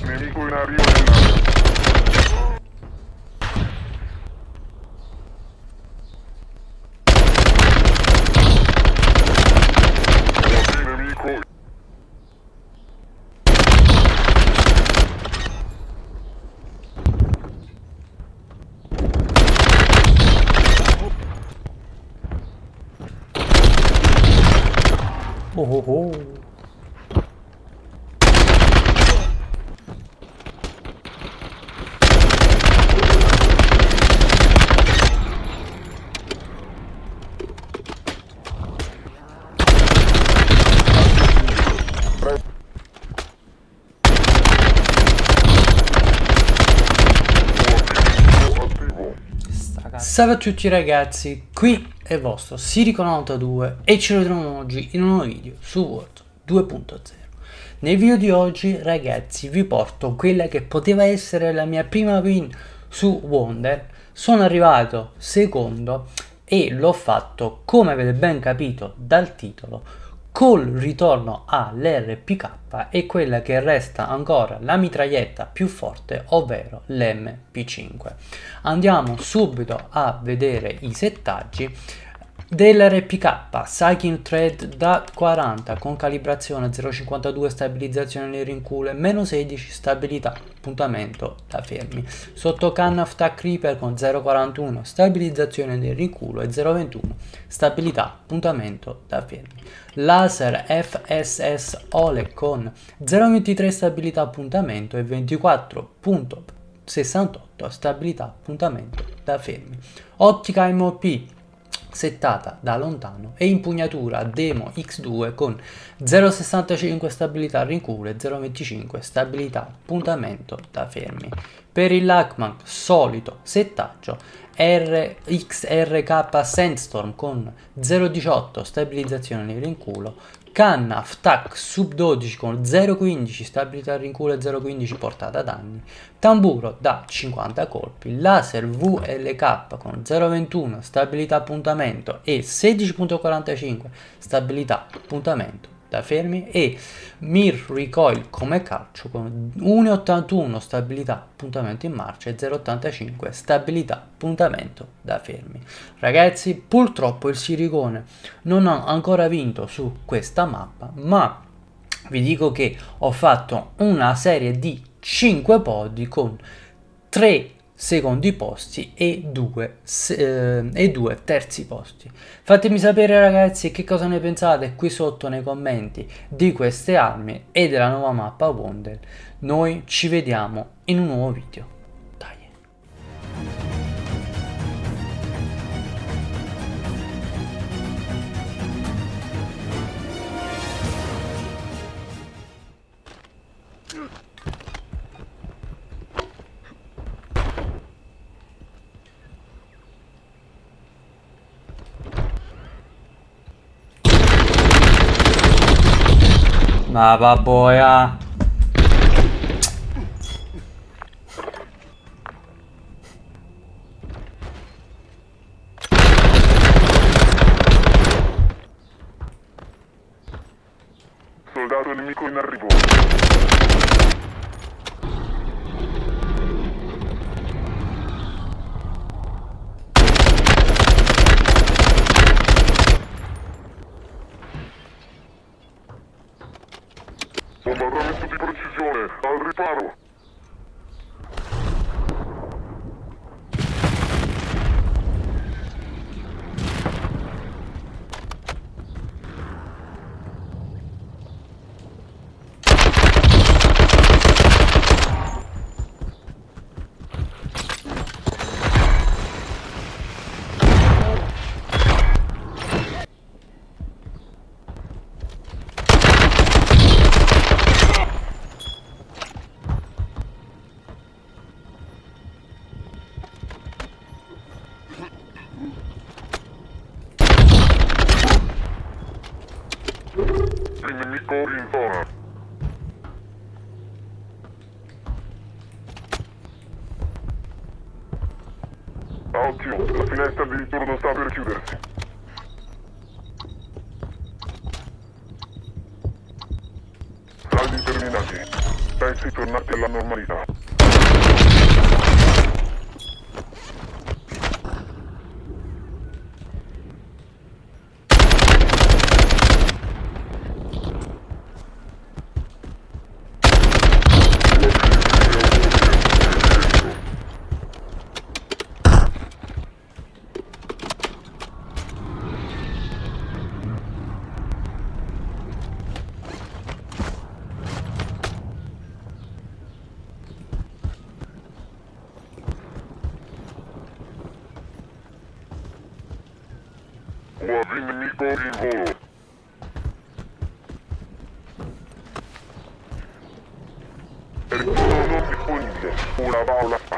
Nemico in arrivo nell'area. Nemico. Oh oh oh. Salve a tutti ragazzi, qui è il vostro Sirico92 e ci ritroviamo oggi in un nuovo video su Warzone 2.0. Nel video di oggi ragazzi vi porto quella che poteva essere la mia prima win su Wonder. Sono arrivato secondo e l'ho fatto, come avete ben capito dal titolo, col ritorno all'RPK e quella che resta ancora la mitraglietta più forte, ovvero l'MP5. Andiamo subito a vedere i settaggi dell'RPK. Psychic Thread da 40 con calibrazione 0,52, stabilizzazione nel rincule, meno 16, stabilità, puntamento da fermi. Sotto canna Attack Reaper con 0,41, stabilizzazione nel rinculo e 0,21, stabilità, puntamento da fermi. Laser FSS Ole con 0,23, stabilità, puntamento e 24,68, stabilità, puntamento da fermi. Ottica MOP settata da lontano e impugnatura Demo X2 con 0,65 stabilità rincuro e 0,25 stabilità puntamento da fermi. Per il Lachman solito settaggio XRK Sandstorm con 0,18 stabilizzazione nel rinculo, canna FTAC sub 12 con 0,15 stabilità rinculo e 0,15 portata danni, tamburo da 50 colpi, laser VLK con 0,21 stabilità puntamento e 16,45 stabilità puntamento da fermi e Mir Recoil come calcio con 1,81 stabilità puntamento in marcia e 0,85 stabilità puntamento da fermi. Ragazzi, purtroppo il Siricone non ha ancora vinto su questa mappa, ma vi dico che ho fatto una serie di 5 podi con 3 secondi posti e 2 terzi posti. Fatemi sapere ragazzi che cosa ne pensate qui sotto nei commenti di queste armi e della nuova mappa Wonder. Noi ci vediamo in un nuovo video. Dai. Ma babboia. Soldato nemico in arrivo. Bombardamento di precisione, al riparo. Il nemico in zona. Ottimo, la finestra di ritorno sta per chiudersi. Saldi terminati. Pezzi tornati alla normalità. Nuovi nemico in volo. Pericolo non disponibile. Una bala.